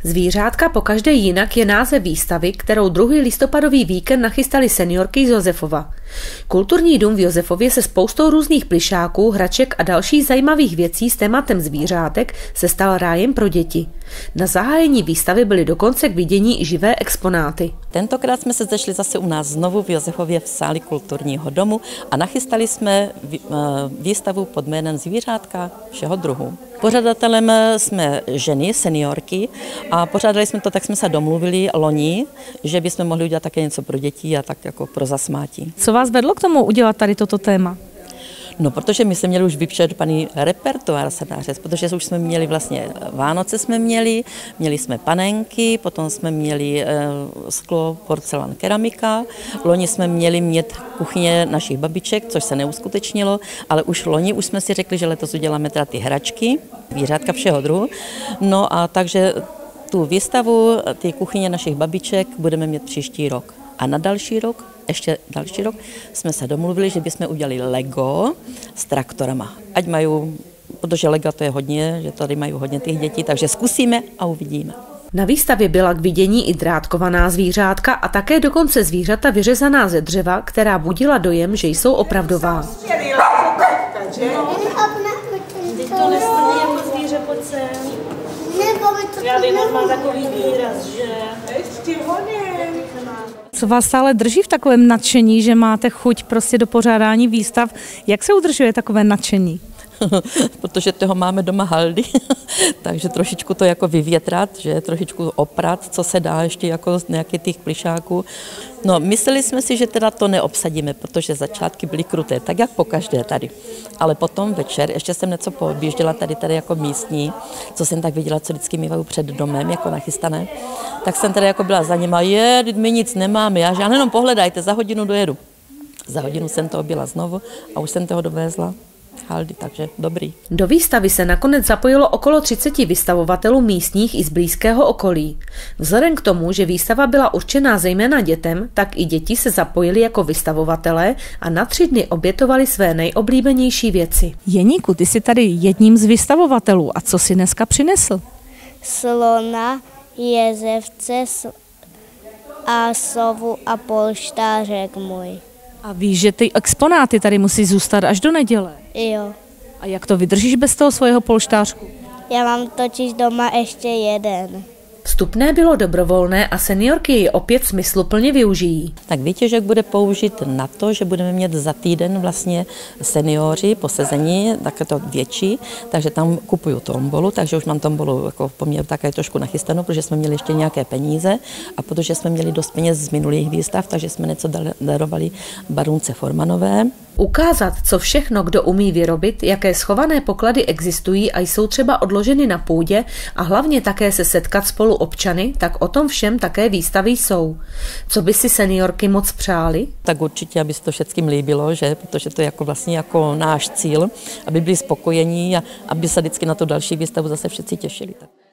Zvířátka pokaždé jinak je název výstavy, kterou druhý listopadový víkend nachystali seniorky z Josefova. Kulturní dům v Josefově se spoustou různých plyšáků, hraček a dalších zajímavých věcí s tématem zvířátek se stal rájem pro děti. Na zahájení výstavy byly dokonce k vidění i živé exponáty. Tentokrát jsme se zešli zase u nás znovu v Josefově v sále kulturního domu a nachystali jsme výstavu pod jménem Zvířátka všeho druhu. Pořadatelem jsme ženy, seniorky a pořádali jsme to, tak jsme se domluvili loni, že bychom mohli udělat také něco pro děti a tak jako pro zasmátí. Co vás vedlo k tomu udělat tady toto téma? No, protože my jsme měli už vyčerpaný repertoár, se dá říct, protože už jsme měli vlastně Vánoce měli jsme panenky, potom jsme měli sklo, porcelán, keramika, loni jsme měli mít kuchyně našich babiček, což se neuskutečnilo, ale už loni už jsme si řekli, že letos uděláme teda ty hračky, zvířátka všeho druhu, no a takže tu výstavu, ty kuchyně našich babiček budeme mít příští rok. A na další rok, ještě další rok, jsme se domluvili, že bychom udělali Lego s traktorama. Ať mají, protože Lego to je hodně, že tady mají hodně těch dětí, takže zkusíme a uvidíme. Na výstavě byla k vidění i drátkovaná zvířátka a také dokonce zvířata vyřezaná ze dřeva, která budila dojem, že jsou opravdová. Teď to nesmí jako zvíře pod sem. Já vím, on má takový výraz, že... Co vás stále drží v takovém nadšení, že máte chuť prostě do pořádání výstav? Jak se udržuje takové nadšení? Protože toho máme doma haldy, takže trošičku to jako vyvětrat, že trošičku oprat, co se dá ještě jako z nějakých těch plyšáků. No, mysleli jsme si, že teda to neobsadíme, protože začátky byly kruté, tak jak pokaždé tady. Ale potom večer, ještě jsem něco poobjížděla tady jako místní, co jsem tak viděla, co vždycky mývají před domem, jako nachystané, tak jsem tady jako byla za nima, my nic nemáme, já jenom pohledajte, za hodinu dojedu. Za hodinu jsem to objela znovu a už jsem toho dovezla. Haldy, takže dobrý. Do výstavy se nakonec zapojilo okolo 30 vystavovatelů místních i z blízkého okolí. Vzhledem k tomu, že výstava byla určená zejména dětem, tak i děti se zapojili jako vystavovatelé a na 3 dny obětovali své nejoblíbenější věci. Jeníku, ty jsi tady jedním z vystavovatelů a co jsi dneska přinesl? Slona, jezevce a sovu a polštářek můj. A víš, že ty exponáty tady musí zůstat až do neděle? Jo. A jak to vydržíš bez toho svého polštářku? Já mám totiž doma ještě jeden. Vstupné bylo dobrovolné a seniorky ji opět smysluplně využijí. Tak výtěžek bude použit na to, že budeme mít za týden vlastně seniori posezení, tak je to větší, takže tam kupuju tombolu, takže už mám tombolu jako poměrně také trošku nachystanou, protože jsme měli ještě nějaké peníze a protože jsme měli dost peněz z minulých výstav, takže jsme něco darovali baronce Formanové. Ukázat, co všechno kdo umí vyrobit, jaké schované poklady existují a jsou třeba odloženy na půdě a hlavně také se setkat spolu občany, tak o tom všem také výstavy jsou. Co by si seniorky moc přáli? Tak určitě, aby se to všetkým líbilo, že? Protože to je jako vlastně jako náš cíl, aby byli spokojení a aby se vždycky na tu další výstavu zase všichni těšili.